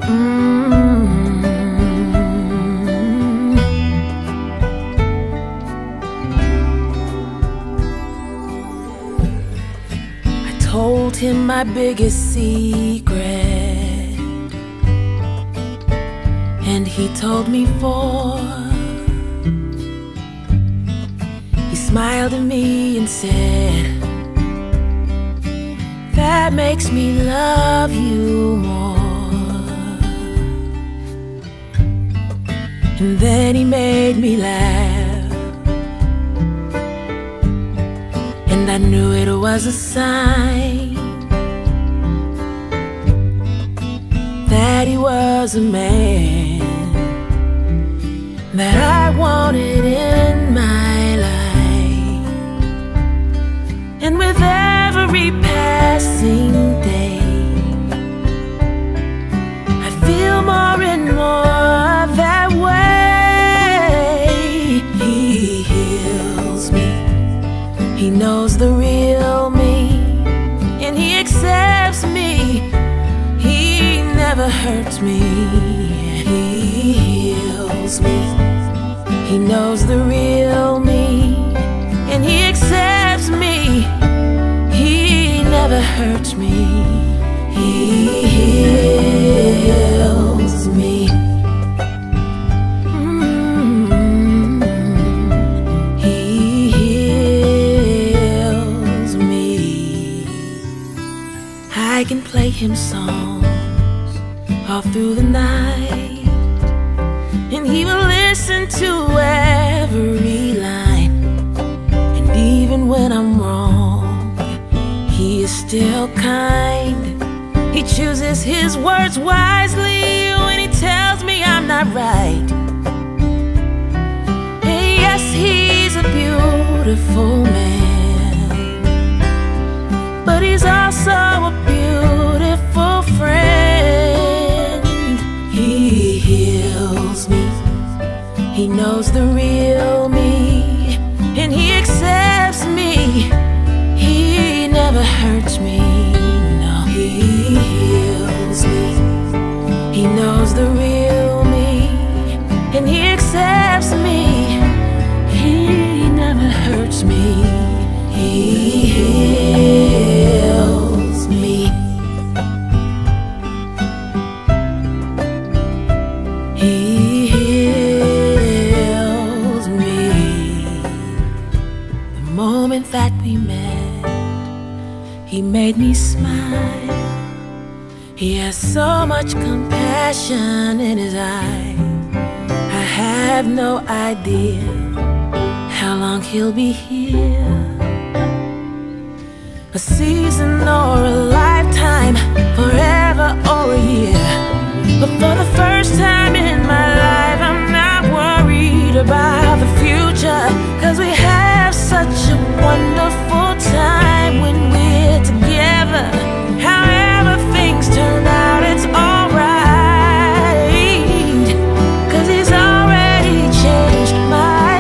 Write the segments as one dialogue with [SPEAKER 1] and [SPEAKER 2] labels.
[SPEAKER 1] I told him my biggest secret, and he told me 4. He smiled at me and said, "That makes me love you more." And then he made me laugh, and I knew it was a sign that he was a man that I wanted in my life. And with every passing day, I feel more and more that way. He heals me, he knows the real me, and he accepts me. He never hurts me. He heals me, he knows the real me, and he accepts me. He never hurts me. He heals me. He heals me. I can play him songs all through the night, and he will listen to every line. And even when I'm wrong, he is still kind. He chooses his words wisely when he tells me I'm not right. And yes, he's a beautiful man, but he's also a beautiful friend. He heals me, he knows the real me, and he accepts me. He never hurts me. No, he heals me, he knows the real me, and he accepts me. He never hurts me. He heals me. He heals me. The moment that we met, he made me smile. He has so much compassion in his eyes. I have no idea how long he'll be here. A season or a lifetime, forever or a year. But for the first time in my life, I'm not worried about the future, 'cause we have such a wonderful time when we're together. However things turn out, it's alright, 'cause he's already changed my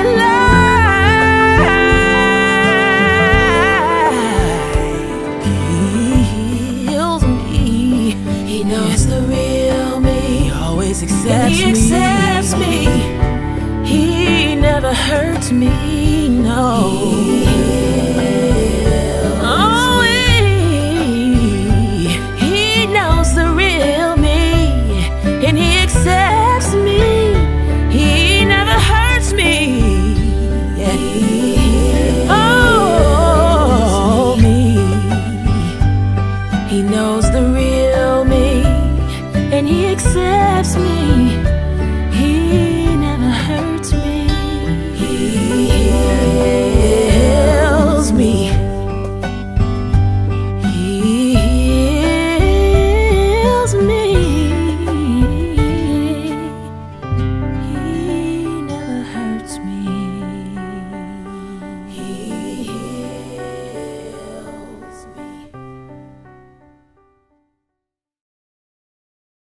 [SPEAKER 1] life. He heals me, he knows the real me, he always accepts me. He accepts me, he never hurts me. No, he knows the real me, and he accepts me. He never hurts me. Oh, me. He knows the real me, and he accepts me.